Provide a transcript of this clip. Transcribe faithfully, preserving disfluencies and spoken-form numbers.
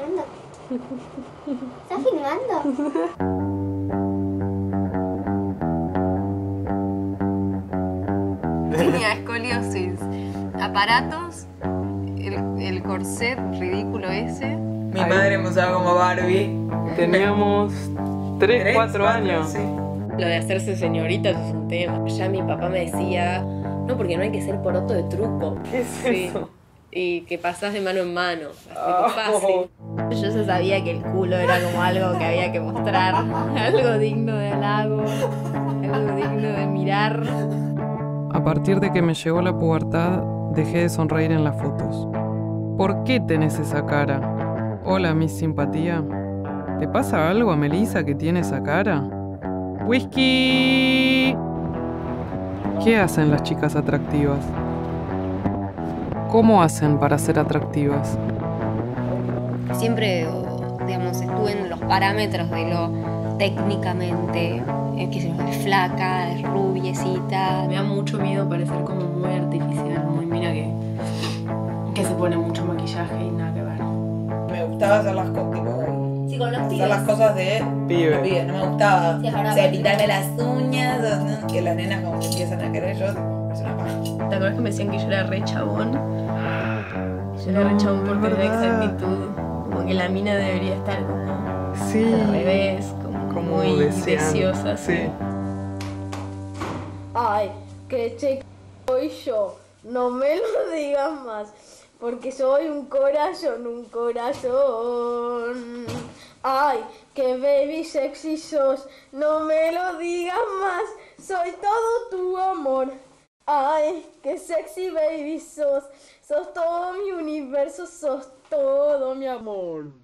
filmando? ¿Estás filmando? Tenía escoliosis, aparatos, el, el corset ridículo ese. Mi madre me usaba como Barbie. Teníamos tres, cuatro años. Sí. Lo de hacerse señorita es un tema. Ya mi papá me decía, no, porque no hay que ser poroto de truco. ¿Qué es Sí. eso? Y que pasás de mano en mano. Oh. Así fácil. Yo ya sabía que el culo era como algo que había que mostrar. Algo digno de halago. Algo digno de mirar. A partir de que me llegó la pubertad, dejé de sonreír en las fotos. ¿Por qué tenés esa cara? Hola, Miss Simpatía. ¿Le pasa algo a Melissa que tiene esa cara? ¡Whisky! ¿Qué hacen las chicas atractivas? ¿Cómo hacen para ser atractivas? Siempre, digamos, estuve en los parámetros de lo técnicamente, eh, que es flaca, es rubiecita. Me da mucho miedo parecer como muy artificial, muy mira que, que se pone mucho maquillaje y nada que ver. Me gustaba hacer las cosas, tipo, Sí, con los hacer pibes. las cosas de Pibe. pibe. No me gustaba. Sí, es verdad. O sea, pintarme las uñas, o no, que las nenas como que empiezan a querer, yo es una paja. ¿Te acuerdas que me decían que yo era re chabón? Yo era re chabón por tener exactitud. Como que la mina debería estar como Sí. al revés, como, Como muy deseando. deseosa. Sí. Ay, que che soy yo. No me lo digas más, porque soy un corazón, un corazón. Ay, que baby sexy sos. No me lo digas más, soy todo tu amor. Ay, que sexy baby sos. Sos todo mi universo, sos todo mi amor.